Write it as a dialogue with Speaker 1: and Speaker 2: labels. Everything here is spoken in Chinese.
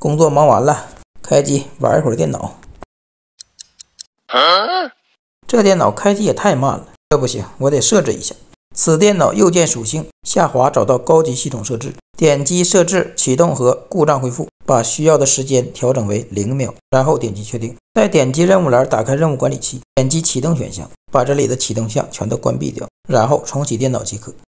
Speaker 1: 工作忙完了，开机玩一会儿电脑。这电脑开机也太慢了，这不行，我得设置一下。此电脑右键属性，下滑找到高级系统设置，点击设置启动和故障恢复，把需要的时间调整为0秒，然后点击确定。再点击任务栏，打开任务管理器，点击启动选项，把这里的启动项全都关闭掉，然后重启电脑即可。